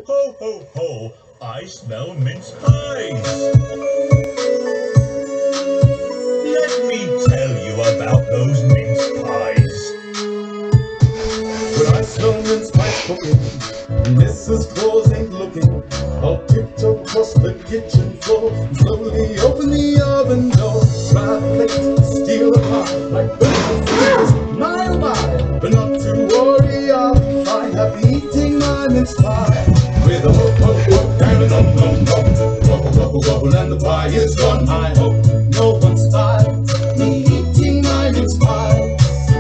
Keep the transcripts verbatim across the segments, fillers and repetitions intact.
Ho, ho, ho, I smell mince pies. Let me tell you about those mince pies. When I smell mince pies cooking, and Missus Claus ain't looking, I'll tiptoe across the kitchen floor and slowly open the oven door. Grab a plate, steal a pie, like birds and my oh my. But not to worry, I'll be fine, happy eating my mince pie. With a ho ho ho and a nom nom nom, gobble gobble gobble, and the pie is gone. I hope no one's tired me eating my mince pie.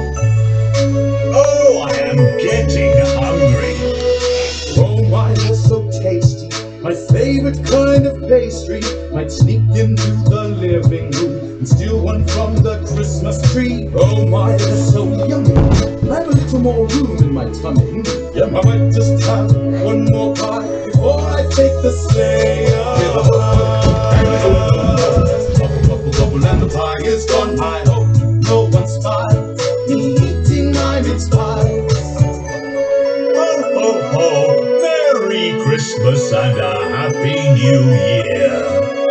Oh, I am getting hungry. Oh my, they're so tasty, my favorite kind of pastry. Might sneak into the living room and steal one from the Christmas tree. Oh my, they're so yummy, I have a little more room in my tummy. Yeah, I might just have one more pie before I take the sleigh away. Gobble, gobble, gobble, and the pie is gone. I hope no one spies me eating my mince pie. Ho, ho, ho, Merry Christmas and a Happy New Year.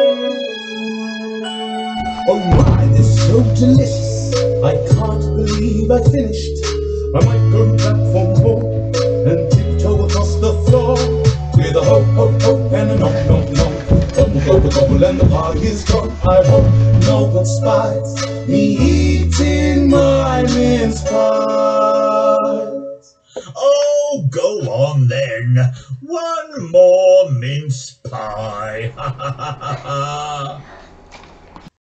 Oh my, they're so delicious, I can't believe I finished. I might go back for more and tiptoe across the floor with a ho ho ho and a nom nom nom. Gobble gobble gobble and the pie is gone. I hope no one spies me eating my mince pies. Oh, go on then. One more mince pie. Ha ha ha ha ha.